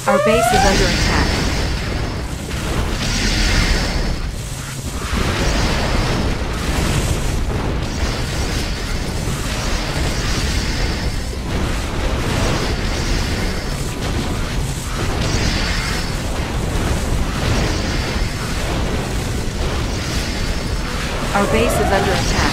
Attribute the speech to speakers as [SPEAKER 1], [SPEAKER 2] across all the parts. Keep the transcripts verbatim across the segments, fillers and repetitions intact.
[SPEAKER 1] Our base is under attack. Our base is under attack.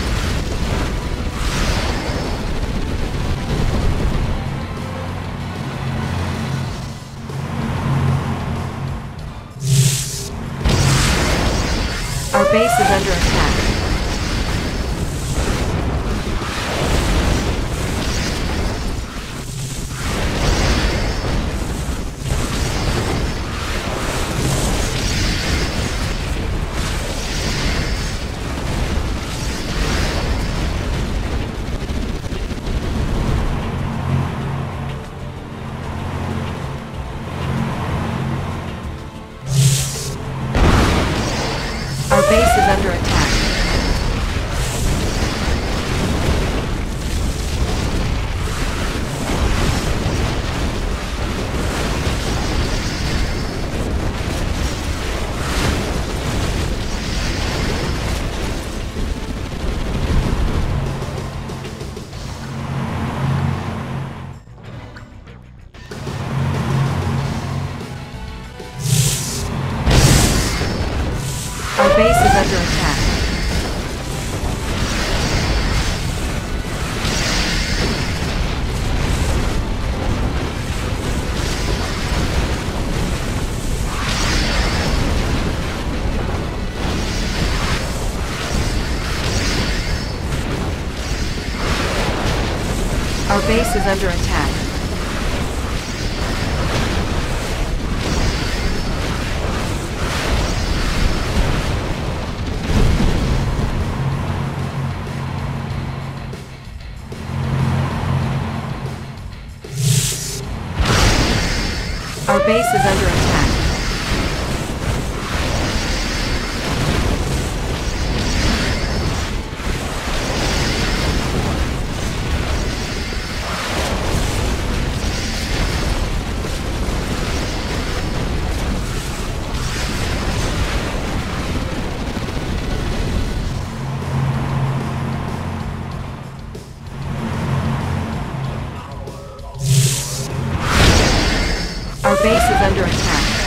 [SPEAKER 1] Our base is under attack. Our base is under attack. Our base is under attack. Our base is under attack. Our base is under attack. Our base is under attack.